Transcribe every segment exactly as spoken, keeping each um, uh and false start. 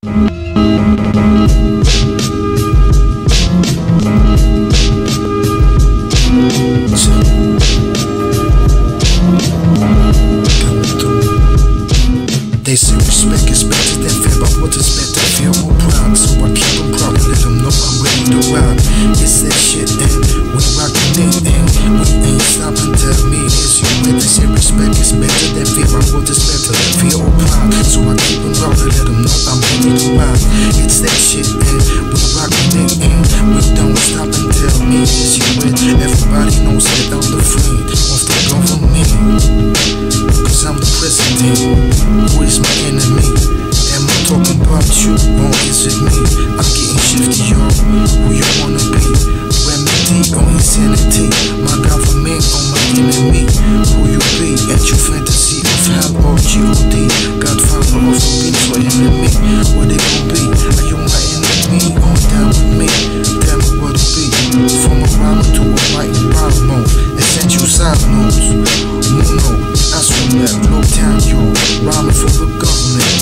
They say respect is better than fear, but what is better? Feel more proud, so I keep them proud and let them know I'm ready to ride. It's that shit and we rockin' it and we ain't stopping. Tell me is you with? They say respect is better than fear, but what is better? Feel more proud, so I keep them proud and let them know I'm ready to ride. It's that shit and we rockin' it and we don't stop and tell me is you with? Everybody knows that I'm the friend of the government, cause I'm the president. Who is my enemy? Am I talking about you or is it me? I'm getting shifty, y'all. Who you wanna be? Remedy or insanity? My government or my enemy? Who you be? At your fantasy of hell or G O D? Godfather of being for enemy? What they gon' be? Are you my enemy or down with me? Tell me what it be. From a rhyme to a white rhyme mode. Essential side notes. Mono. I swim that blow down, yo. Rhyming for the government,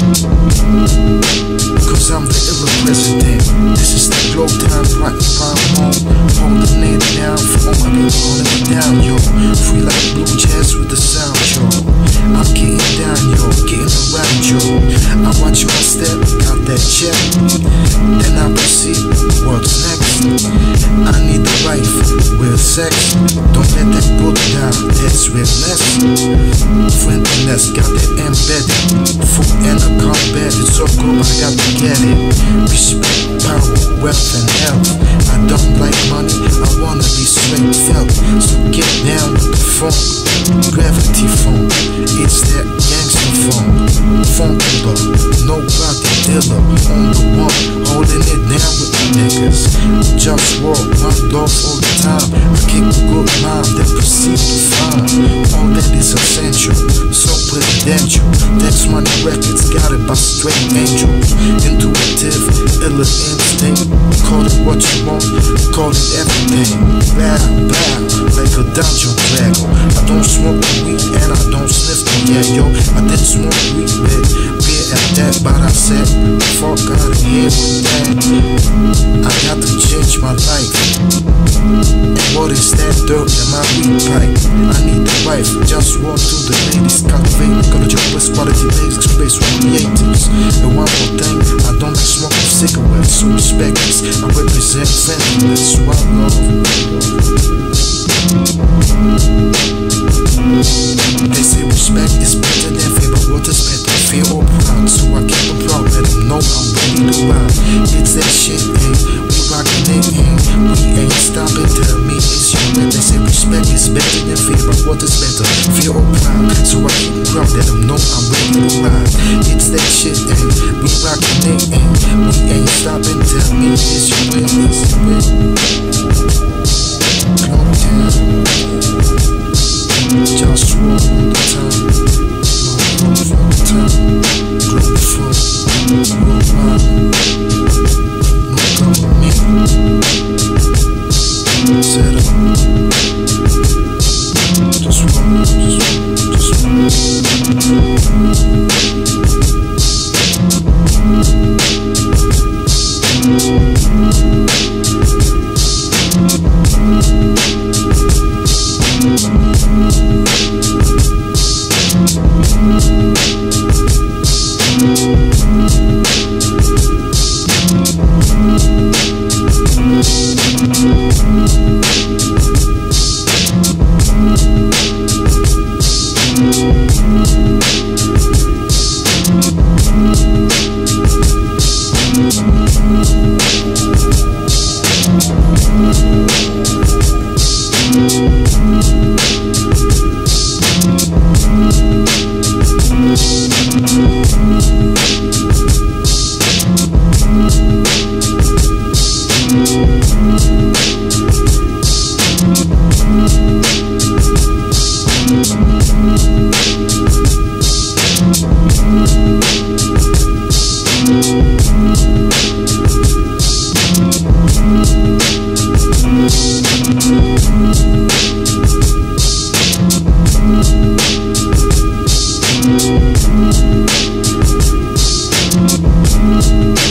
cause I'm the illa president. This is the glow time, right in rhyme mode. Holding it down for all my people holding it down, yo. Free like blue jazz with the sound, yo. I'm getting down, yo. Getting around, yo. I watch my step, got that check. Then I proceed, what's next? I need the wife, real sex. Don't let that book down, that's realness. Friendliness, got it embedded. Food and a combat, it's so good, I got to get it. Respect, power, wealth and health. I don't like money, I wanna be straight felt. So get down with the funk, gravity funk. It's that gangster funk. Funkula, nobody dealer. On the one, holding it down with the niggas. JustWar, one love all the time. I kick a good mind, then proceed to find all that is essential. So presidential, Dex Money Records, got it by straight angels. Intuitive, illa instinct. Call it what you want, call it everything. Bow, bow, like a dungeon dragon. I don't smoke weed and I don't sniff no, yeah, yo. I did smoke weed, but beer at that, but I said, fuck out of here with that. I got to change my life. And what is that dirt in my weed pipe? I need the wife, just walk through the ladies, cultivate ecology, best quality basics, space for creatives. And one more thing, I don't like smoking cigarettes, so respect this. I represent friendliness, so I love. They say respect is better than fear, but what is better? Fear or proud? So I keep them proud, let them know I'm ready to ride. It's that shit, and we rockin' it, and we ain't stopping. Tell me it's you, and they say respect is better than fear, but what is better? Fear or proud? So I keep them proud, let them know I'm ready to ride. It's that shit, and we rockin' it, and we ain't stopping. Tell me it's you, and it's you. Just war all the time, all the time. Globalfirm, worldwide, no government. Set up. Just war, just war, We'll be right back.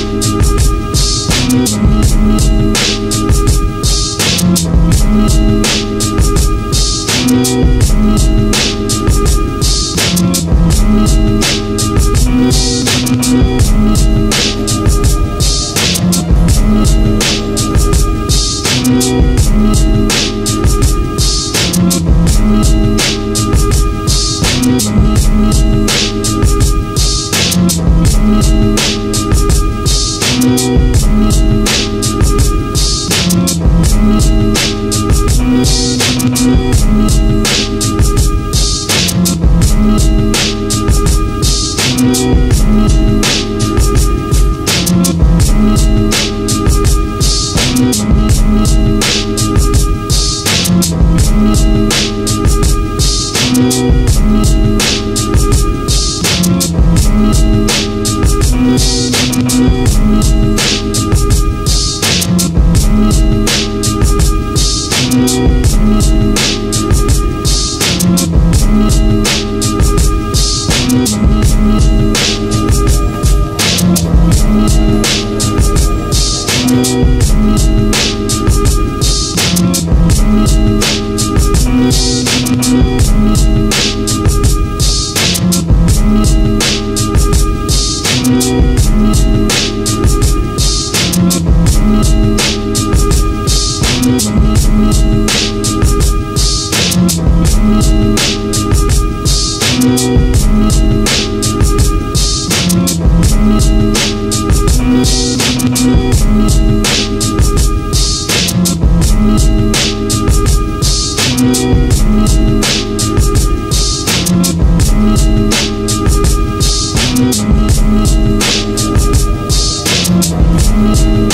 We'll be right back.